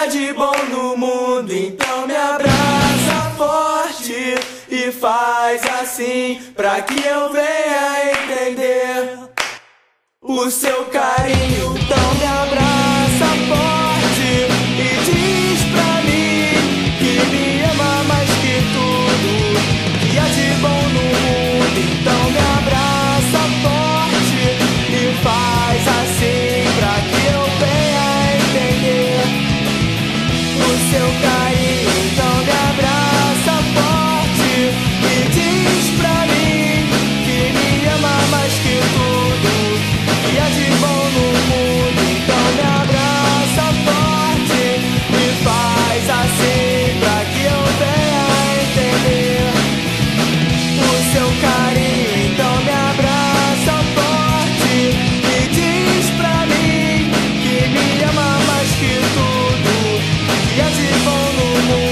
de bom no mundo. Então me abraça forte e faz assim, pra que eu venha entender o seu carinho. Então me abraça forte e diz pra mim que me ama mais que tudo, que há de bom no mundo. Então me abraça forte e faz assim, pra que eu venha entender o seu carinho. Então me abraça forte e diz pra mim que me ama mais que tudo, que há de bom no mundo. Então me abraça forte e faz assim, pra que eu venha entender o seu carinho. Então me abraça forte e diz pra mim que me ama mais que tudo, que há de bom no mundo.